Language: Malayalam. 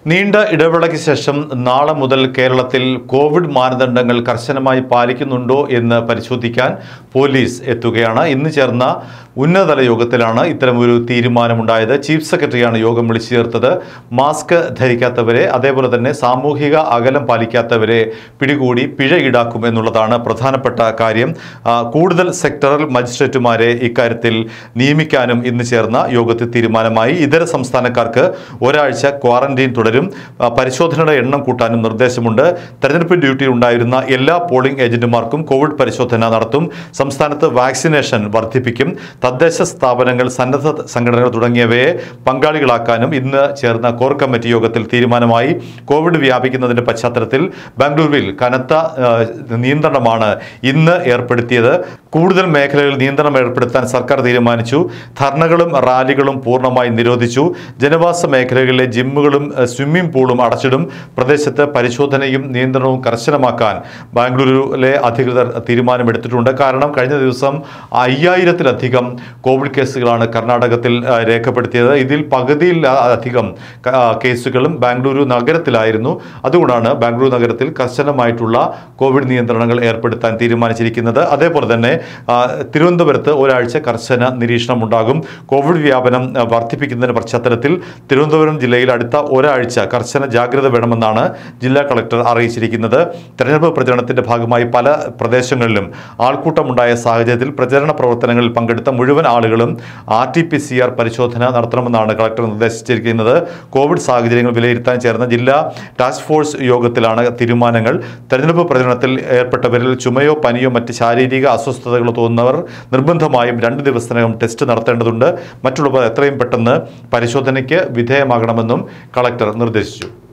നീണ്ട ഇടവേളയ്ക്ക് ശേഷം നാളെ മുതൽ കേരളത്തിൽ കോവിഡ് മാനദണ്ഡങ്ങൾ കർശനമായി പാലിക്കുന്നുണ്ടോ എന്ന് പരിശോധിക്കാൻ പോലീസ് എത്തുകയാണ്. ഇന്ന് ചേർന്ന ഉന്നതതല യോഗത്തിലാണ് ഇത്തരമൊരു തീരുമാനമുണ്ടായത്. ചീഫ് സെക്രട്ടറിയാണ് യോഗം വിളിച്ചു ചേർത്തത്. മാസ്ക് ധരിക്കാത്തവരെ, അതേപോലെ തന്നെ സാമൂഹിക അകലം പാലിക്കാത്തവരെ പിടികൂടി പിഴ ഈടാക്കും എന്നുള്ളതാണ് പ്രധാനപ്പെട്ട കാര്യം. കൂടുതൽ സെക്ടറൽ മജിസ്ട്രേറ്റുമാരെ ഇക്കാര്യത്തിൽ നിയമിക്കാനും ഇന്ന് ചേർന്ന യോഗത്തിൽ തീരുമാനമായി. ഇതര സംസ്ഥാനക്കാർക്ക് ഒരാഴ്ച ക്വാറന്റൈൻ തുടരും. പരിശോധനയുടെ എണ്ണം കൂട്ടാനും നിർദ്ദേശമുണ്ട്. തെരഞ്ഞെടുപ്പ് ഡ്യൂട്ടിയിൽ ഉണ്ടായിരുന്ന എല്ലാ പോളിംഗ് ഏജന്റുമാർക്കും കോവിഡ് പരിശോധന നടത്തും. സംസ്ഥാനത്ത് വാക്സിനേഷൻ വർദ്ധിപ്പിക്കും. തദ്ദേശ സ്ഥാപനങ്ങൾ, സന്നദ്ധ സംഘടനകൾ തുടങ്ങിയവയെ പങ്കാളികളാക്കാനും ഇന്ന് ചേർന്ന കോർ കമ്മിറ്റി യോഗത്തിൽ തീരുമാനമായി. കോവിഡ് വ്യാപിക്കുന്നതിന്റെ പശ്ചാത്തലത്തിൽ ബാംഗ്ലൂരിൽ കനത്ത നിയന്ത്രണമാണ് ഇന്ന് ഏർപ്പെടുത്തിയത്. കൂടുതൽ മേഖലകളിൽ നിയന്ത്രണം ഏർപ്പെടുത്താൻ സർക്കാർ തീരുമാനിച്ചു. ധർണകളും റാലികളും പൂർണ്ണമായി നിരോധിച്ചു. ജനവാസ മേഖലകളിലെ ജിമ്മുകളും സ്വിമ്മിംഗ് പൂളും അടച്ചിടും. പ്രദേശത്ത് പരിശോധനയും നിയന്ത്രണവും കർശനമാക്കാൻ ബാംഗ്ലൂരിലെ അധികൃതർ തീരുമാനമെടുത്തിട്ടുണ്ട്. കാരണം കഴിഞ്ഞ ദിവസം 5000-ലധികം കോവിഡ് കേസുകളാണ് കർണാടകത്തിൽ രേഖപ്പെടുത്തിയത്. ഇതിൽ പകുതിയിലധികം കേസുകളും ബാംഗ്ലൂരു നഗരത്തിലായിരുന്നു. അതുകൊണ്ടാണ് ബാംഗ്ലൂരു നഗരത്തിൽ കർശനമായിട്ടുള്ള കോവിഡ് നിയന്ത്രണങ്ങൾ ഏർപ്പെടുത്താൻ തീരുമാനിച്ചിരിക്കുന്നത്. അതേപോലെ തന്നെ തിരുവനന്തപുരത്ത് ഒരാഴ്ച കർശന നിരീക്ഷണം ഉണ്ടാകും. കോവിഡ് വ്യാപനം വർദ്ധിപ്പിക്കുന്നതിന്റെ പശ്ചാത്തലത്തിൽ തിരുവനന്തപുരം ജില്ലയിൽ അടുത്ത ഒരാഴ്ച കർശന ജാഗ്രത വേണമെന്നാണ് ജില്ലാ കളക്ടർ അറിയിച്ചിരിക്കുന്നത്. തെരഞ്ഞെടുപ്പ് പ്രചരണത്തിന്റെ ഭാഗമായി പല പ്രദേശങ്ങളിലും ആൾക്കൂട്ടമുണ്ടായ സാഹചര്യത്തിൽ പ്രചരണ പ്രവർത്തനങ്ങളിൽ പങ്കെടുത്ത മുഴുവൻ ആളുകളും RT-PCR പരിശോധന നടത്തണമെന്നാണ് കളക്ടർ നിർദ്ദേശിച്ചിരിക്കുന്നത്. കോവിഡ് സാഹചര്യങ്ങൾ വിലയിരുത്താൻ ചേർന്ന ജില്ലാ ടാസ്ക് ഫോഴ്സ് യോഗത്തിലാണ് തീരുമാനങ്ങൾ. തെരഞ്ഞെടുപ്പ് പ്രചരണത്തിൽ ഏർപ്പെട്ടവരിൽ ചുമയോ പനിയോ മറ്റ് ശാരീരിക അസ്വസ്ഥതകളോ തോന്നുന്നവർ നിർബന്ധമായും 2 ദിവസത്തിനകം ടെസ്റ്റ് നടത്തേണ്ടതുണ്ട്. മറ്റുള്ളവർ എത്രയും പെട്ടെന്ന് പരിശോധനയ്ക്ക് വിധേയമാകണമെന്നും കളക്ടർ നിർദ്ദേശിച്ചു.